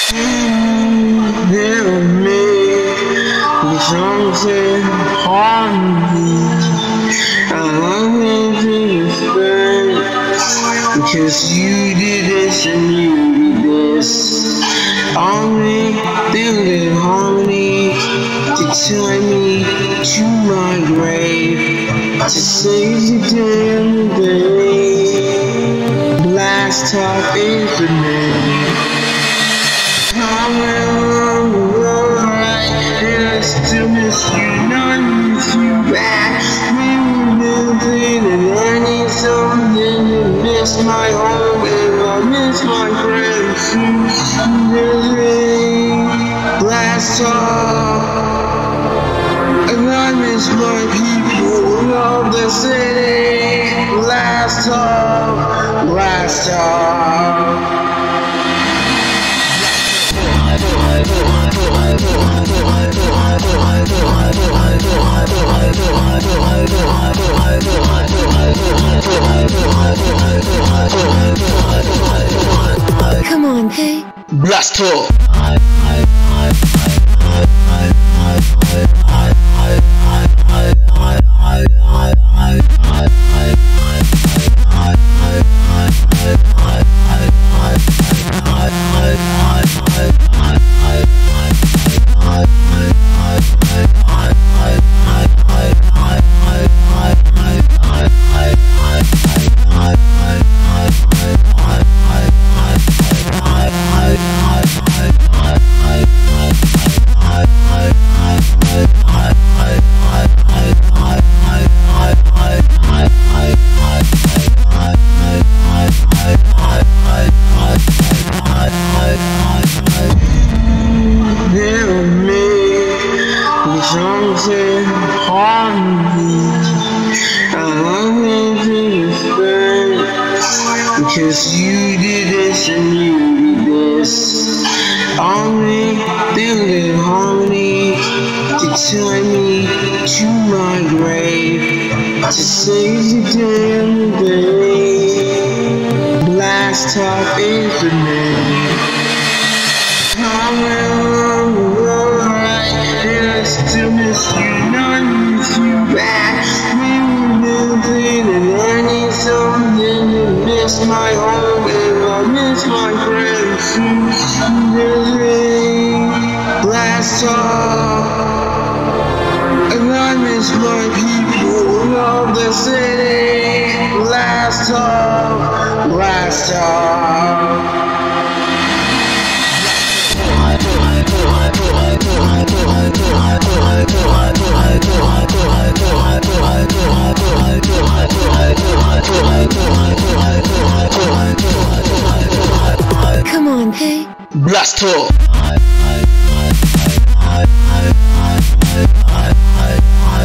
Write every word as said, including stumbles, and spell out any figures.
Never made me something harm me. I love you first because you did this and you did this. Only building harmony to tie me to my grave, to save the damn day. Blast off infinite. I'm along the road, right, and I still miss you, not miss you back. We were building and I need something to miss my home, and I miss my friends. Blast off, and I miss my people of the city. Blast off, blast off. Come on, hey. Blast off. Something harm me. I love you first because you did this and you did this. Only building harmony to tie me to my grave, to save the damn day. Blast off infinite. I'm along the road, right, and I still miss you, not miss you back. We were building and I need something to miss my home, and I miss my friends. Blast off, and I miss my people of the city. Blast off, blast off. Come on, hey. Blast off. I, I, I, I, I, I, I, I,